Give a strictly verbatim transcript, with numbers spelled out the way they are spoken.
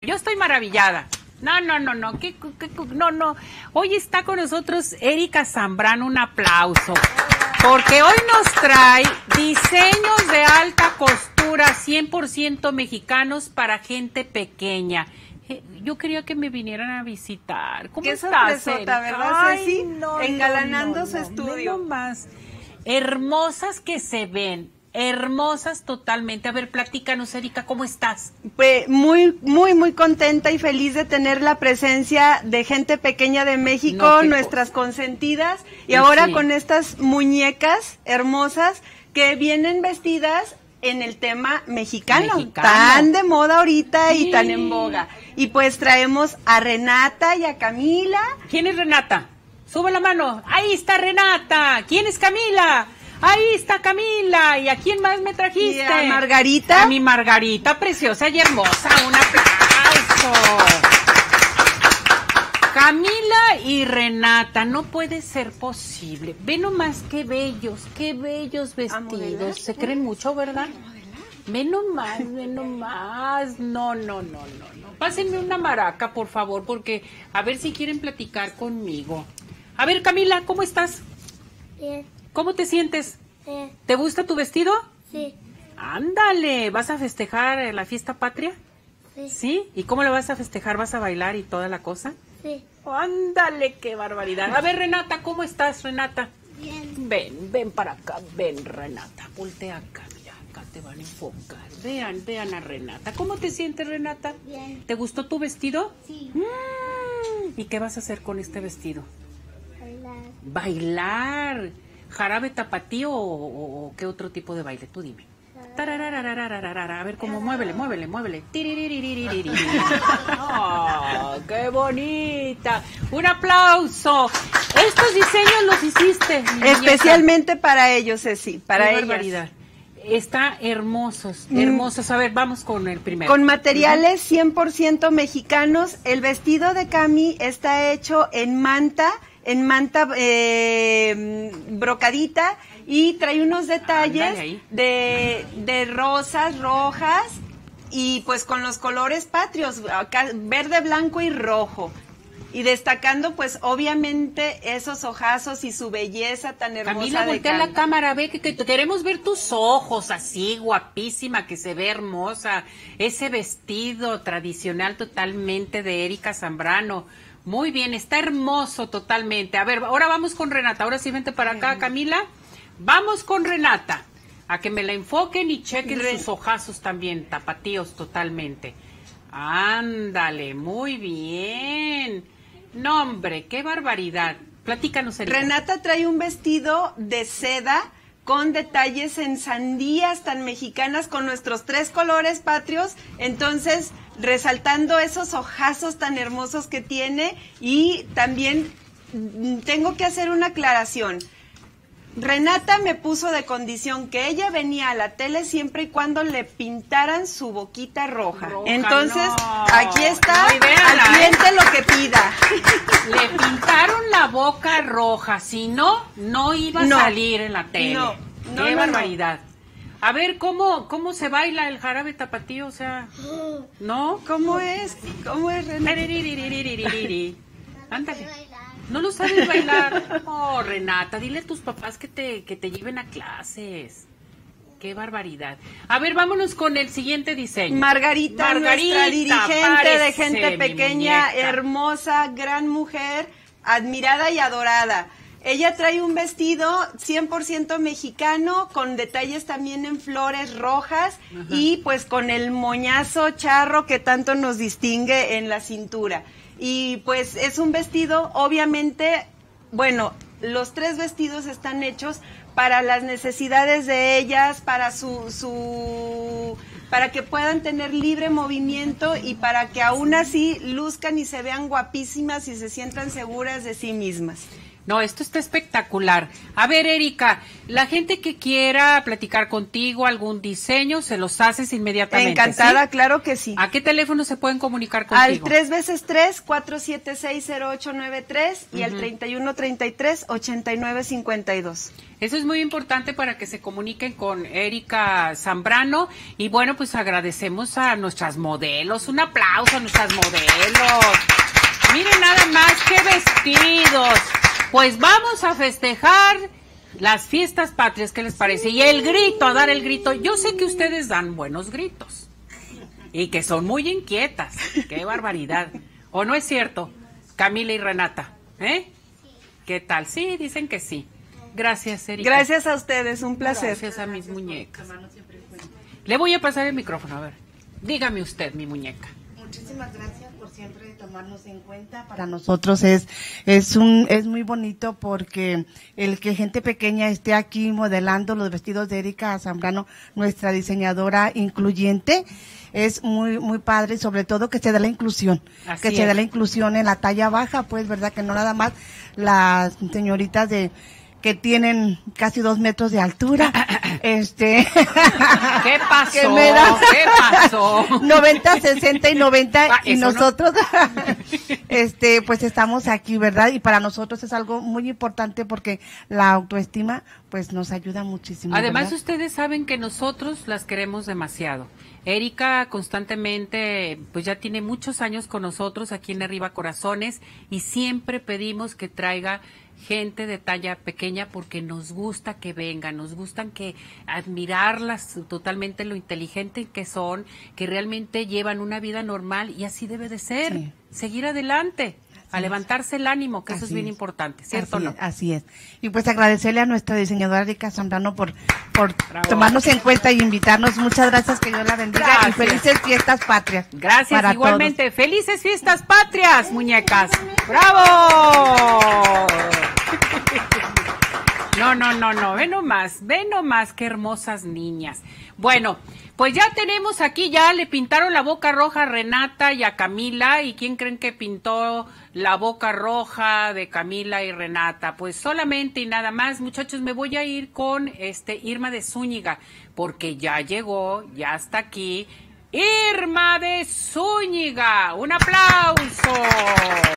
Yo estoy maravillada. No, no, no, no, ¿qué, qué, qué, no, no. Hoy está con nosotros Erika Zambrano, un aplauso. Porque hoy nos trae diseños de alta costura cien por ciento mexicanos para gente pequeña. Yo quería que me vinieran a visitar. ¿Cómo Qué estás, sorpresota, ¿verdad, Ay, Ceci? no, Engalanando no, no, su no, estudio. no más. Hermosas que se ven. Hermosas totalmente. A ver, platícanos, Erika, ¿cómo estás? Pues muy, muy, muy contenta y feliz de tener la presencia de gente pequeña de México, No, nuestras consentidas, y ahora sí. con estas muñecas hermosas que vienen vestidas en el tema mexicano, Mexicano. tan de moda ahorita y Sí. tan en boga. Y pues traemos a Renata y a Camila. ¿Quién es Renata? Sube la mano. Ahí está Renata. ¿Quién es Camila? Ahí está Camila. ¿Y a quién más me trajiste? Y a Margarita. A mi Margarita, preciosa y hermosa. Un aplauso. Camila y Renata, no puede ser posible. Ve nomás qué bellos, qué bellos vestidos. Se creen mucho, ¿verdad? Ve nomás, ve nomás. No, no, no, no, no. Pásenme una maraca, por favor, porque a ver si quieren platicar conmigo. A ver, Camila, ¿cómo estás? Bien, ¿Cómo te sientes? bien, ¿Te gusta tu vestido? sí, Ándale, ¿vas a festejar eh, la fiesta patria? sí, ¿Sí? ¿Y cómo lo vas a festejar? ¿Vas a bailar y toda la cosa? sí. Ándale, qué barbaridad. A ver, Renata, ¿cómo estás, Renata? Bien, Ven, ven para acá, ven, Renata. Voltea acá, mira, acá te van a enfocar. Vean, vean a Renata. ¿Cómo te sientes, Renata? bien, ¿Te gustó tu vestido? sí. Mm, ¿Y qué vas a hacer con este vestido? Bailar, ¿Bailar? ¿Jarabe tapatío o, o- o qué otro tipo de baile? Tú dime. Tararararararara. A ver cómo, muévele, muévele, muévele. Tiriririririririri. ¡Oh, qué bonita! ¡Un aplauso! Estos diseños los hiciste, mi muñeca. Especialmente para ellos, Ceci, para Qué ellas. barbaridad. Está hermosos, Mm. hermosos. A ver, vamos con el primero. Con materiales cien por ciento mexicanos, el vestido de Cami está hecho en manta, en manta eh, brocadita, y trae unos Ándale detalles ahí. de, de rosas, rojas, y pues con los colores patrios, acá, verde, blanco y rojo. Y destacando pues obviamente esos ojazos y su belleza tan hermosa. Camila, de voltea Cami. la cámara, ve que, que queremos ver tus ojos, así, guapísima, que se ve hermosa. Ese vestido tradicional totalmente de Erika Zambrano. Muy bien, está hermoso totalmente. A ver, ahora vamos con Renata. Ahora sí, vente para acá, Camila. Vamos con Renata. A que me la enfoquen y chequen Re- sus ojazos también, tapatíos totalmente. Ándale, muy bien. No, hombre, qué barbaridad. Platícanos, Erika. Renata trae un vestido de seda con detalles en sandías tan mexicanas con nuestros tres colores patrios, entonces resaltando esos ojazos tan hermosos que tiene. Y también mm, tengo que hacer una aclaración. Renata me puso de condición que ella venía a la tele siempre y cuando le pintaran su boquita roja. Roja, Entonces, no. aquí está, Muy bien, al ¿eh? cliente lo que pida. Le pintaron la boca roja, si no, no iba a No. salir en la tele. No, no, Qué no, barbaridad. A ver, ¿cómo, ¿cómo se baila el jarabe tapatío? O sea, ¿no? ¿Cómo es? ¿Cómo es, Renata? Ándale. No lo sabes bailar. Oh, Renata, dile a tus papás que te, que te lleven a clases. Qué barbaridad. A ver, vámonos con el siguiente diseño. Margarita, nuestra dirigente de aparece, gente mi pequeña, muñeca. hermosa, gran mujer, admirada y adorada. Ella trae un vestido cien por ciento mexicano, con detalles también en flores rojas. Ajá. Y pues con el moñazo charro que tanto nos distingue en la cintura. Y pues es un vestido, obviamente, bueno, los tres vestidos están hechos para las necesidades de ellas, para su, su, para que puedan tener libre movimiento y para que aún así luzcan y se vean guapísimas y se sientan seguras de sí mismas. No, esto está espectacular. A ver, Erika, la gente que quiera platicar contigo, algún diseño, se los haces inmediatamente. Encantada, ¿sí? Claro que sí. ¿A qué teléfono se pueden comunicar contigo? Al tres veces tres, cuatro siete seis, cero ocho nueve tres y uh-huh. al treinta y uno treinta y tres, ochenta y nueve cincuenta y dos. Eso es muy importante para que se comuniquen con Erika Zambrano. Y bueno, pues agradecemos a nuestras modelos. Un aplauso a nuestras modelos. Miren nada más qué vestidos. Pues vamos a festejar las fiestas patrias, ¿qué les parece? Y el grito, a dar el grito. Yo sé que ustedes dan buenos gritos y que son muy inquietas. ¡Qué barbaridad! ¿O no es cierto, Camila y Renata? ¿Eh? ¿Qué tal? Sí, dicen que sí. Gracias, Erika. Gracias a ustedes, un placer. Gracias a mis muñecas. Le voy a pasar el micrófono, a ver. Dígame usted, mi muñeca. Muchísimas gracias por siempre tomarnos en cuenta. Para nosotros es es un es muy bonito porque el que gente pequeña esté aquí modelando los vestidos de Erika Zambrano, nuestra diseñadora incluyente, es muy muy padre, y sobre todo que se dé la inclusión, Así que es. se dé la inclusión en la talla baja, pues, verdad, que no nada más las señoritas de que tienen casi dos metros de altura, este, ¿Qué pasó? que me da- ¿Qué pasó? noventa, sesenta y noventa Ah, y eso no. nosotros, este, pues estamos aquí, ¿verdad? Y para nosotros es algo muy importante porque la autoestima, pues nos ayuda muchísimo. Además, ¿verdad? ustedes saben que nosotros las queremos demasiado. Erika constantemente, pues ya tiene muchos años con nosotros aquí en Arriba Corazones y siempre pedimos que traiga gente de talla pequeña porque nos gusta que vengan, nos gustan que admirarlas totalmente lo inteligente que son, que realmente llevan una vida normal y así debe de ser, Sí. seguir adelante, a es. levantarse el ánimo, que eso es Así bien es. importante, ¿cierto o Así no? es, así es. Y pues agradecerle a nuestra diseñadora Erika Zambrano por, por Bravo. tomarnos en cuenta y invitarnos. Muchas gracias, que Dios la bendiga Gracias. y felices fiestas patrias. Gracias, para igualmente. Felices fiestas patrias, muñecas. ¡Bravo! No, no, no, no, ve nomás, ve nomás qué hermosas niñas. Bueno, pues ya tenemos aquí, ya le pintaron la boca roja a Renata y a Camila. ¿Y quién creen que pintó la boca roja de Camila y Renata? Pues solamente y nada más, muchachos, me voy a ir con este Irma de Zúñiga, porque ya llegó, ya está aquí. Irma de Zúñiga, un aplauso.